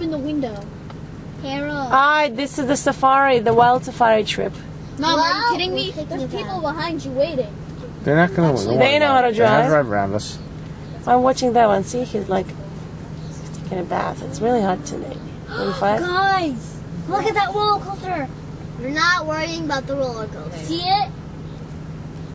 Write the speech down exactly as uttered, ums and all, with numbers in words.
open the window. Harold. Ah, this is the safari, the wild safari trip. Mom, Well, are you kidding me? we're taking There's it people back. behind you waiting. They're not going to. They know how to They have drive. right around us. I'm watching that one. See, he's like he's taking a bath. It's really hot today. thirty-five. Guys, look at that roller coaster. We're not worrying about the roller coaster. See it?